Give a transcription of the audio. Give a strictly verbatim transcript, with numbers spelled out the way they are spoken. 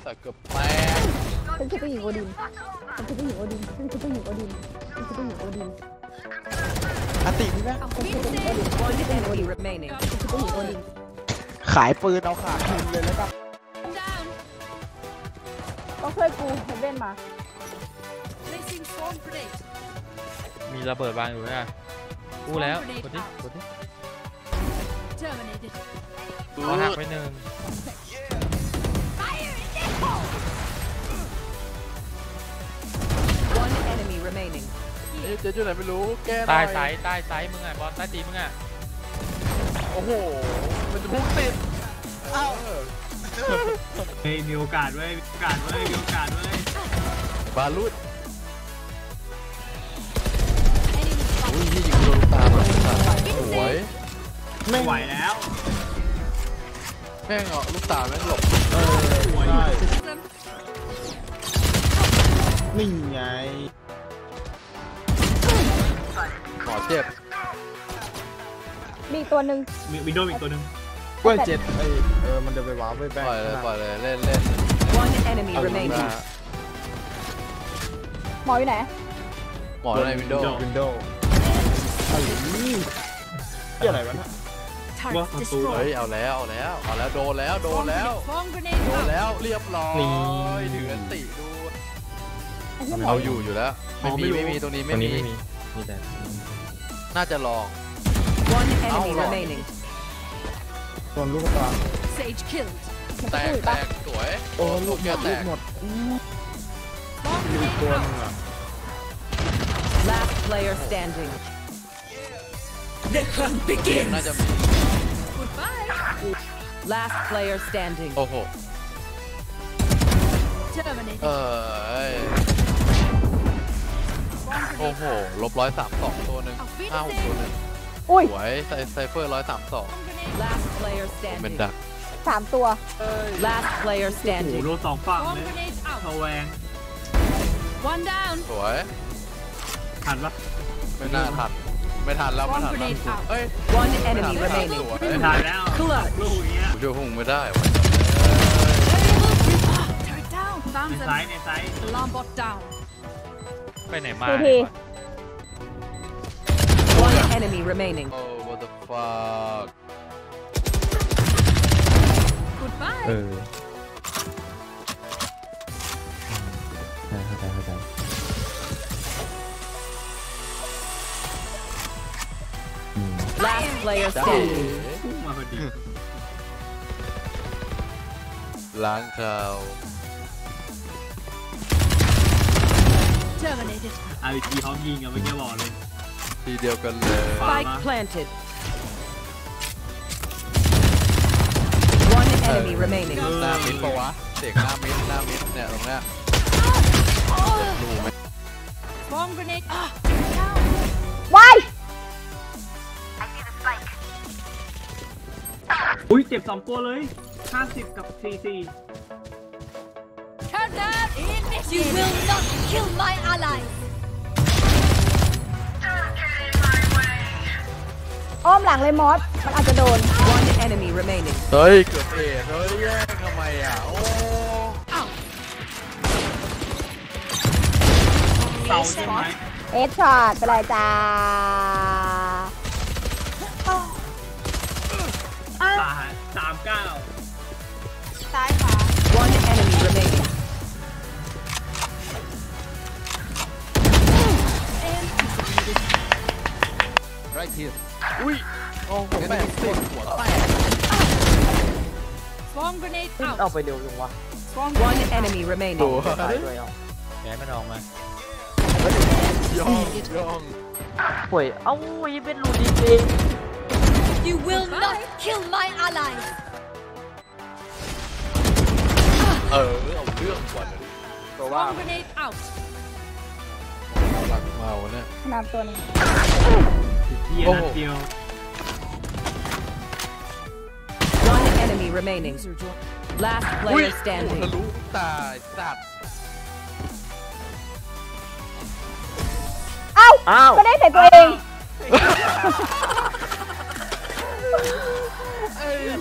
สัตว์เกือบแตกฉันคือผู้หญิงโอดินฉันคือผู้หญิงโอดินฉันคือผู้หญิงโอดินฉันคือผู้หญิงโอดินอตินี่นะขายปืนเอาขาคืนเลยแล้วกันต้องช่วยกูเฮเว่นมามีระเบิดวางอยู่นะกู้แล้วกดดิกดดิขอหักไปหนึ่งเจ๊จุดไหนไม่รู้แก้ใต้ไซส์ใต้ไซส์มึงอ่ะบอลใต้ตีมึงอ่ะโอ้โหมันจะพุ่งติดเอ้าเฮ้ยมีโอกาสเว้ยมีโอกาสเว้ยมีโอกาสเว้ยบาลุดอุ้ยยิงโดนตามาสวยไม่ไหวแล้วแม่งเหรอลูกตาแม่งหลบเออสวยนี่ไงหมอเจ็บมีตัวหนึ่งมีวินโดว์อีกตัวหนึ่งกล้วยเจ็ดไอเออมันจะไปว้าวไปแบงปล่อยเลยปล่อยเลยเล่นเล่นหมออยู่ไหนหมอในวินโดว์วินโดว์ไอ้นี่ที่อะไรวะน่ะว่าประตูเฮ้ยเอาแล้วเอาแล้วเอาแล้วโดนแล้วโดนแล้วโดนแล้วเรียบร้อยเดือนติดูเอาอยู่อยู่แล้วไม่มีไม่มีตรงนี้ไม่มีมีแต่น่าจะลองเอาลองส่วนลูกตาแตกแตกสวยโอ้ลูกแกแตกหมดมีตัวนึงอ่ะ Last player standing The hunt begins น่าจะมี Last player standing โอ้โหเออโอ้โหลบร้อยสามสองตัวหนึ่งห้าหกตัวหนึ่งสวยไซไซเฟอร์ร้อยสามสองเป็นดักสามตัว Last player โอ้โห standing โดนสองฝั่งเลยทแวงสวยทันปะไม่น่าทันไม่ทันแล้วไม่ทันเฮ้ย One enemy remaining ไม่ทันแล้วลูกเงี้ยช่วยหุ่งไม่ได้ในซ้ายในซ้ายไปไหนมา One enemy remaining โอ้ what the fuck เออเข้าใจเข้าใจ Last player standing มาพอดีล้างเขาอาร์พีจีพร้อมยิงอะเมื่อกี้บอกเลยทีเดียวกันเลย Spike planted One enemy remaining หน้ามิดปะวะเสียงหน้ามิดหน้ามิดเนี่ยตรงเนี้ยดูไหมวายอุ้ยเจ็บสองตัวเลยห้าสิบกับสี่สิบ You will not kill my allies อ้อมหลังเลยมอสมันอาจจะโดน One enemy remaining เฮ้ยเกือบเอ๋เฮ้ยแย่งทำไมอ่ะโอ้เสาใช่ไหมเอสช็อตไปเลยจ้าสามสามเก้าซ้ายขวา One enemy remaining right here อุ้ยโอ้โหแม่งติดหัวแตกเอาไปเร็วจังวะ One enemy remaining ตายด้วยเอาแกไม่ออกมาย่องย่องป่วยเอ้ายังเป็นรูดีเจ You will not kill my allies เออเอาเรื่องก่อนตัวว่าเอาหลังเมาเนี่ยน้ำตัวนึงเยี่ยนัดเดียว One enemy remaining Last player standing ทะลุตายสัตว์เอ้าก็ได้ใส่ตัวเอง